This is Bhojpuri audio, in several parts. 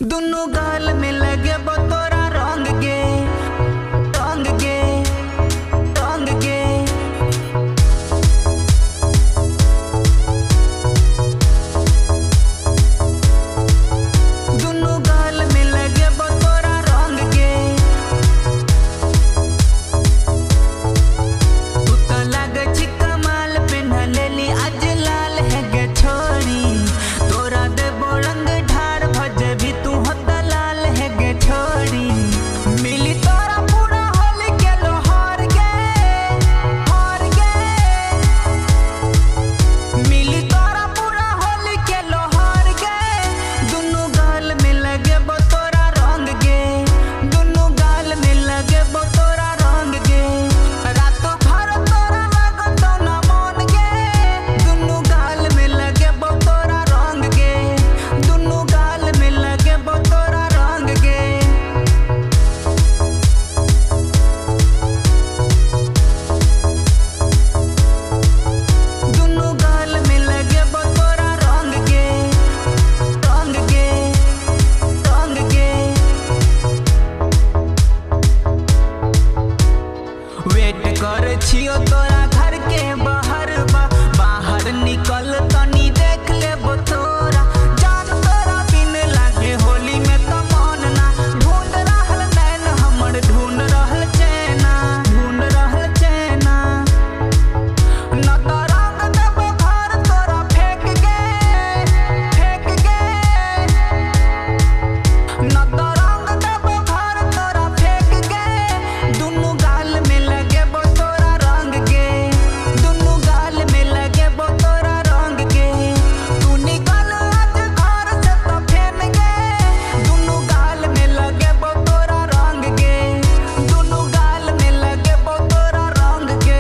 दुनु गाल में लगे बतोरा रंग गे रंग गे रंग गे। दुनु गाल में लगे बतोरा रंग गे। तू तो लगे चिका माल पेन्हा लेली आज लाल है गे छोरी। तोरा दे बोलंग ढार भजे भी तू होता लाल है गे छोरी। मिली तोरा पूरा होली के लो हार गे हार गे। मिली तोरा पूरा होली के लो हार गे। दुनु गाल में लगे बतोरा रंग गे। दुनु गाल में लगे बतोरा रंग गे। रातों भर तोरा लगतो ना मन गे। दुनु गाल में लगे बतोरा रंग गे। दुनु गाल में लगे बतोरा रंग गे। दुनु गाल में लगे बतोरा रंग गे रंग गे रंग गे। वेट कर छियो तोरा घर के बाहर बा। बाहर निकल तनी देख ले तोरा। जान तोरा बिन लागे होली में तो मन ना। ढूंढ रहल नैन हमर ढूंढ रहल चैना ढूंढ रहल चैना। न तो रंग देब घर तोरा फेंक गे फेंक गे। न तो रंग देब घर तोरा फेंक गे। दुनु गाल में लगे बतोरा रंग गे। दुनु गाल में लगे बतोरा रंग गे। तू निकल आज घर से तो फेन गे। दुनु गाल में लगे बतोरा रंग गे। दुनु गाल में लगे बतोरा रंग गे।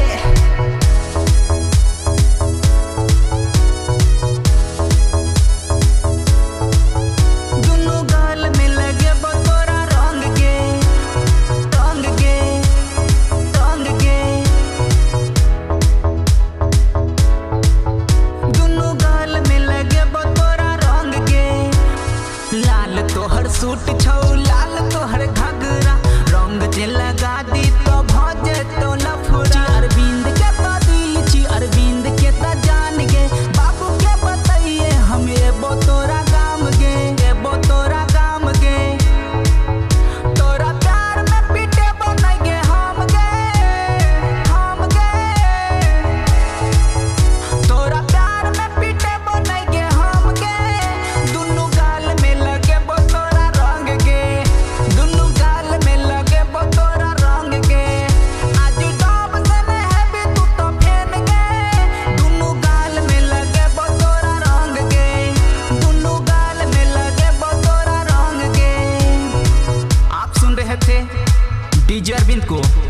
दुनु गाल में लगे बतोरा रंग गे रंग गे रंग गे। दुनु गाल में लगे बतोरा रंग गे। लाल तोहर सूट छौ लाल तोहर घघरा। रंग जे लगा दी तो भजे तो लफड़ा। अरविंद के तो दिल छी अरविंद के तो जान गे। बाबू के बताइए हम ये बतोरा गाम गे ये बतोरा गाम गे। तोरा प्यार में पीटे बनाई गे हम गे हम गे। तोरा प्यार में पीटे बनाई गे हम गे। दुनु गाल में लगे बतोरा रंग गे। दुनु गाल में लगे बतोरा रंग गे। आज डॉब से न है भी तू तो फेन गे। दुनु गाल में लगे बतोरा रंग गे। दुनु गाल में लगे बतोरा रंग गे। आप सुन रहे थे डीजे अरविंद को।